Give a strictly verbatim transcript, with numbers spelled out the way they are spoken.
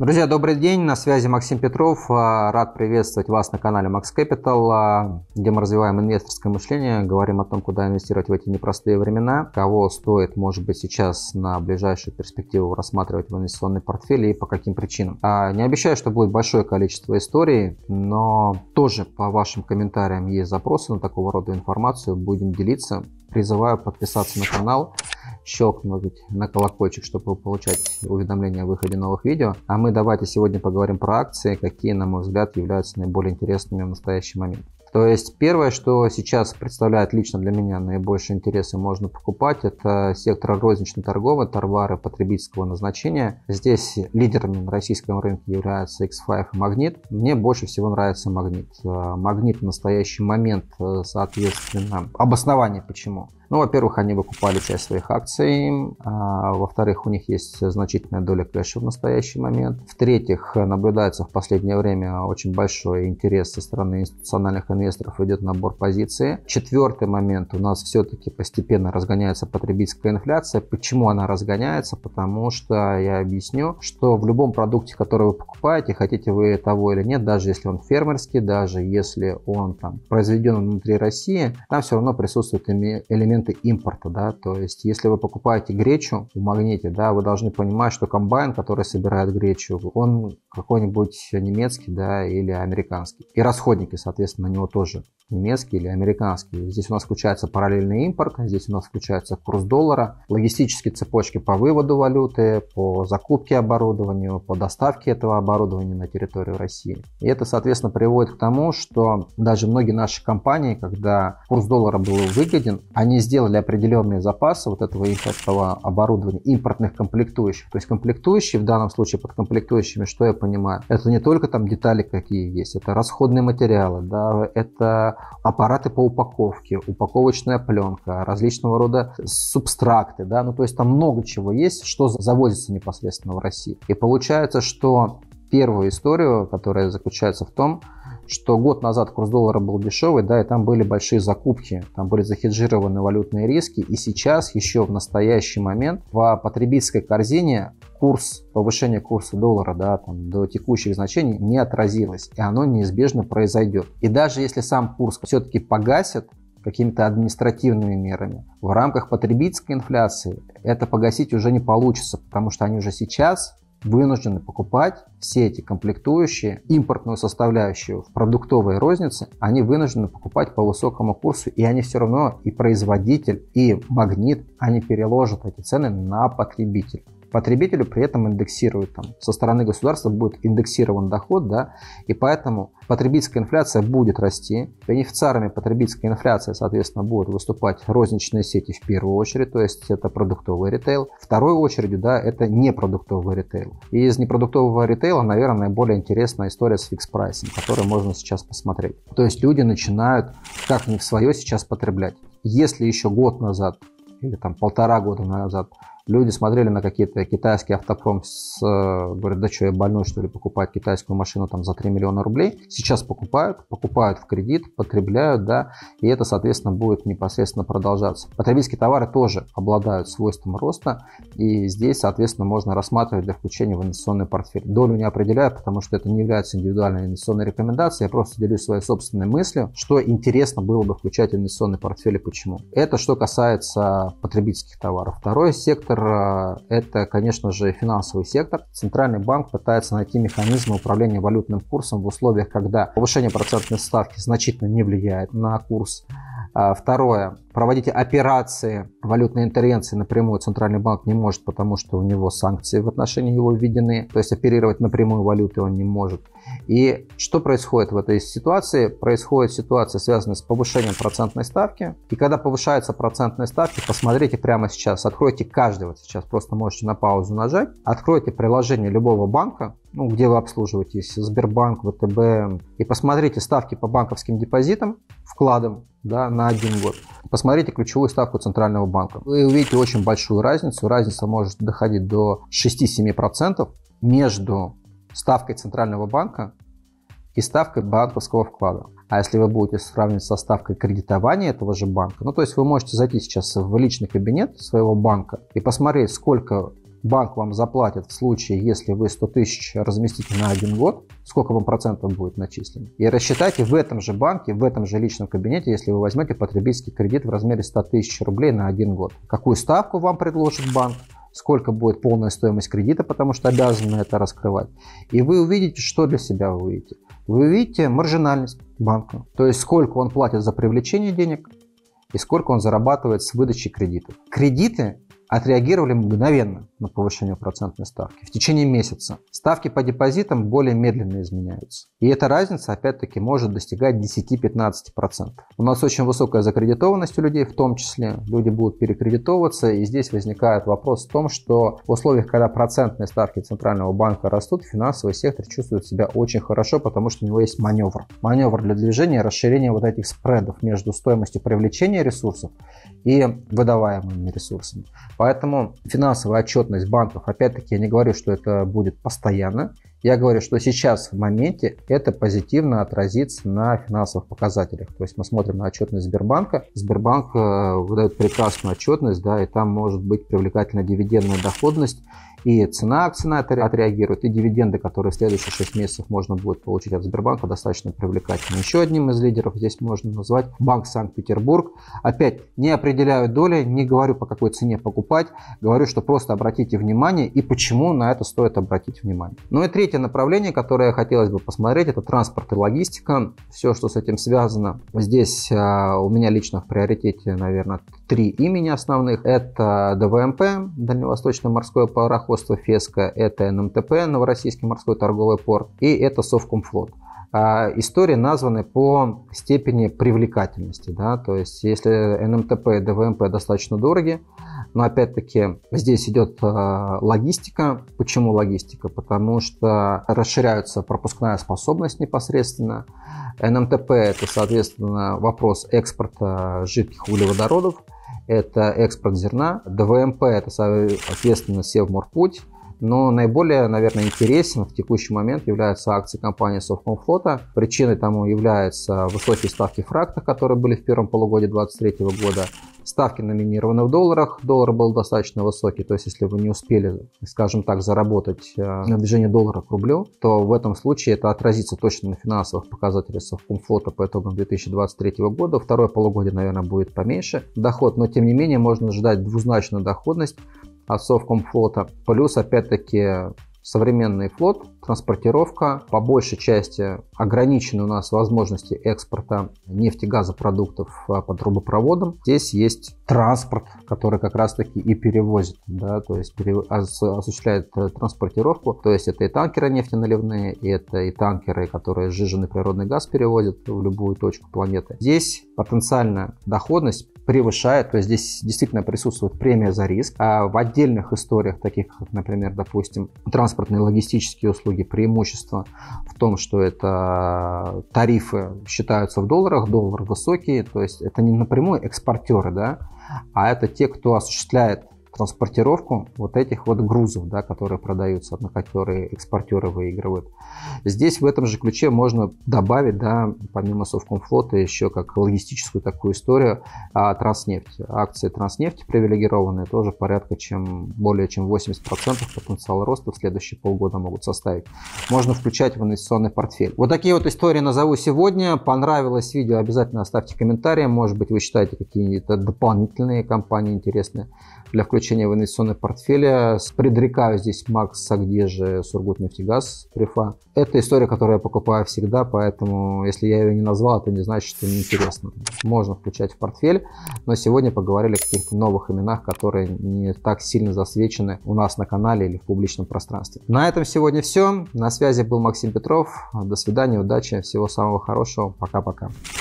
Друзья, добрый день, на связи Максим Петров. Рад приветствовать вас на канале Max Capital, где мы развиваем инвесторское мышление, говорим о том, куда инвестировать в эти непростые времена, кого стоит, может быть, сейчас на ближайшую перспективу рассматривать в инвестиционный портфель и по каким причинам. Не обещаю, что будет большое количество историй, но тоже по вашим комментариям есть запросы на такого рода информацию, будем делиться. Призываю подписаться на канал, щелкнуть на колокольчик, чтобы получать уведомления о выходе новых видео. А мы давайте сегодня поговорим про акции, какие, на мой взгляд, являются наиболее интересными в настоящий момент. То есть первое, что сейчас представляет лично для меня наибольший интерес и можно покупать, это сектор розничной торговли, товары потребительского назначения. Здесь лидерами на российском рынке являются икс пять и Магнит. Мне больше всего нравится Магнит. Магнит в настоящий момент, соответственно, обоснование почему. Ну, во-первых, они выкупали часть своих акций, а, во-вторых, у них есть значительная доля кэша в настоящий момент. В-третьих, наблюдается в последнее время очень большой интерес со стороны институциональных инвесторов, идет набор позиций. Четвертый момент, у нас все-таки постепенно разгоняется потребительская инфляция. Почему она разгоняется? Потому что, я объясню, что в любом продукте, который вы покупаете, хотите вы того или нет, даже если он фермерский, даже если он там произведен внутри России, там все равно присутствует элемент импорта, да, то есть если вы покупаете гречу в Магните, да, вы должны понимать, что комбайн, который собирает гречу, он какой-нибудь немецкий, да, или американский. И расходники, соответственно, на него тоже немецкие или американские. Здесь у нас включается параллельный импорт, здесь у нас включается курс доллара, логистические цепочки по выводу валюты, по закупке оборудования, по доставке этого оборудования на территорию России. И это, соответственно, приводит к тому, что даже многие наши компании, когда курс доллара был выгоден, они сделали определенные запасы вот этого импортного оборудования, импортных комплектующих. То есть комплектующие, в данном случае под комплектующими, что я понимаю, это не только там детали какие есть, это расходные материалы, да, это аппараты по упаковке, упаковочная пленка, различного рода субстракты, да, ну то есть там много чего есть, что завозится непосредственно в России. И получается, что первую историю, которая заключается в том, что год назад курс доллара был дешевый, да, и там были большие закупки, там были захеджированы валютные риски, и сейчас еще в настоящий момент в потребительской корзине курс, повышение курса доллара, да, там, до текущих значений не отразилось, и оно неизбежно произойдет. И даже если сам курс все-таки погасит какими-то административными мерами, в рамках потребительской инфляции это погасить уже не получится, потому что они уже сейчас вынуждены покупать все эти комплектующие, импортную составляющую в продуктовой рознице, они вынуждены покупать по высокому курсу, и они все равно, и производитель, и Магнит, они переложат эти цены на потребителя. Потребителю при этом индексируют, там, со стороны государства будет индексирован доход, да, и поэтому потребительская инфляция будет расти. Бенефициарами потребительской инфляции, соответственно, будут выступать розничные сети в первую очередь, то есть это продуктовый ритейл. Второй очередью, да, это непродуктовый ритейл. И из непродуктового ритейла, наверное, наиболее интересная история с фикс-прайсом, которую можно сейчас посмотреть. То есть люди начинают как не в свое сейчас потреблять. Если еще год назад или там полтора года назад люди смотрели на какие-то китайские автопром, с, говорят, да что, я больной, что ли, покупать китайскую машину там за три миллиона рублей. Сейчас покупают, покупают в кредит, потребляют, да, и это, соответственно, будет непосредственно продолжаться. Потребительские товары тоже обладают свойством роста, и здесь, соответственно, можно рассматривать для включения в инвестиционный портфель. Долю не определяю, потому что это не является индивидуальной инвестиционной рекомендацией, я просто делюсь своей собственной мыслью, что интересно было бы включать в инвестиционный портфель и почему. Это что касается потребительских товаров. Второй сектор — это, конечно же, финансовый сектор. Центральный банк пытается найти механизмы управления валютным курсом в условиях, когда повышение процентной ставки значительно не влияет на курс. Второе. Проводить операции валютной интервенции напрямую Центральный банк не может, потому что у него санкции в отношении его введены. То есть оперировать напрямую валютой он не может. И что происходит в этой ситуации? Происходит ситуация, связанная с повышением процентной ставки. И когда повышается процентная ставка, посмотрите прямо сейчас, откройте каждый, вот сейчас просто можете на паузу нажать, откройте приложение любого банка, ну, где вы обслуживаетесь, Сбербанк, ВТБ, и посмотрите ставки по банковским депозитам, вкладам, да, на один год. Посмотрите ключевую ставку Центрального банка. Вы увидите очень большую разницу. Разница может доходить до шести-семи процентов между ставкой Центрального банка и ставкой банковского вклада. А если вы будете сравнивать со ставкой кредитования этого же банка, ну то есть вы можете зайти сейчас в личный кабинет своего банка и посмотреть, сколько банк вам заплатит в случае, если вы сто тысяч разместите на один год, сколько вам процентов будет начислено. И рассчитайте в этом же банке, в этом же личном кабинете, если вы возьмете потребительский кредит в размере ста тысяч рублей на один год. Какую ставку вам предложит банк, сколько будет полная стоимость кредита, потому что обязаны это раскрывать. И вы увидите, что для себя вы увидите. Вы увидите маржинальность банка, то есть сколько он платит за привлечение денег и сколько он зарабатывает с выдачи кредитов. Кредиты отреагировали мгновенно на повышение процентной ставки. В течение месяца ставки по депозитам более медленно изменяются. И эта разница, опять-таки, может достигать десяти-пятнадцати процентов. У нас очень высокая закредитованность у людей, в том числе люди будут перекредитовываться. И здесь возникает вопрос в том, что в условиях, когда процентные ставки Центрального банка растут, финансовый сектор чувствует себя очень хорошо, потому что у него есть маневр. Маневр для движения, расширения вот этих спредов между стоимостью привлечения ресурсов и выдаваемыми ресурсами. Поэтому финансовая отчетность банков, опять-таки, я не говорю, что это будет постоянно. Я говорю, что сейчас в моменте это позитивно отразится на финансовых показателях. То есть мы смотрим на отчетность Сбербанка. Сбербанк э, выдает прекрасную отчетность, да, и там может быть привлекательная дивидендная доходность. И цена акций на это отреагирует, и дивиденды, которые в следующие шесть месяцев можно будет получить от Сбербанка, достаточно привлекательны. Еще одним из лидеров здесь можно назвать Банк Санкт-Петербург. Опять, не определяю доли, не говорю, по какой цене покупать, говорю, что просто обратите внимание и почему на это стоит обратить внимание. Ну и третье направление, которое хотелось бы посмотреть, это транспорт и логистика. Все, что с этим связано. Здесь а, у меня лично в приоритете, наверное, три имени основных. Это ДВМП, Дальневосточное морское пароходство, Феска, это эн эм тэ пэ, Новороссийский морской торговый порт, и это Совкомфлот. А истории названы по степени привлекательности, да, то есть если эн эм тэ пэ и ДВМП достаточно дороги, но опять-таки здесь идет а, логистика. Почему логистика? Потому что расширяется пропускная способность непосредственно. эн эм тэ пэ это, соответственно, вопрос экспорта жидких углеводородов, это экспорт зерна. ДВМП это, соответственно, Севморпуть. Но наиболее, наверное, интересен в текущий момент являются акции компании Совкомфлота. Причиной тому являются высокие ставки фракта, которые были в первом полугодии две тысячи двадцать третьего года. Ставки номинированы в долларах, доллар был достаточно высокий, то есть если вы не успели, скажем так, заработать на движение доллара к рублю, то в этом случае это отразится точно на финансовых показателях Совкомфлота по итогам две тысячи двадцать третьего года. Второе полугодие, наверное, будет поменьше доход, но тем не менее можно ждать двузначную доходность от Совкомфлота. Плюс, опять-таки, современный флот, транспортировка, по большей части ограничены у нас возможности экспорта нефти, газопродуктов по трубопроводам. Здесь есть транспорт, который как раз-таки и перевозит, да, то есть перев... осуществляет транспортировку. То есть это и танкеры нефтеналивные, и это и танкеры, которые сжиженный природный газ перевозят в любую точку планеты. Здесь потенциальная доходность превышает, то есть здесь действительно присутствует премия за риск. А в отдельных историях, таких как, например, допустим, транспортные логистические услуги, преимущество в том, что это тарифы считаются в долларах, доллар высокий, то есть это не напрямую экспортеры, да, а это те, кто осуществляет транспортировку вот этих вот грузов, да, которые продаются, на которые экспортеры выигрывают. Здесь в этом же ключе можно добавить, да, помимо Совкомфлота, еще как логистическую такую историю а, Транснефть. Акции Транснефти привилегированные тоже порядка чем, более чем восемьдесят процентов потенциала роста в следующие полгода могут составить. Можно включать в инвестиционный портфель. Вот такие вот истории назову сегодня. Понравилось видео, обязательно оставьте комментарии. Может быть, вы считаете какие-то дополнительные компании интересные для включения в инвестиционный портфель. Предрекаю здесь Макс, а где же Сургутнефтегаз, Прифа. Это история, которую я покупаю всегда, поэтому если я ее не назвал, это не значит, что неинтересно. Можно включать в портфель, но сегодня поговорили о каких-то новых именах, которые не так сильно засвечены у нас на канале или в публичном пространстве. На этом сегодня все. На связи был Максим Петров. До свидания, удачи, всего самого хорошего. Пока-пока.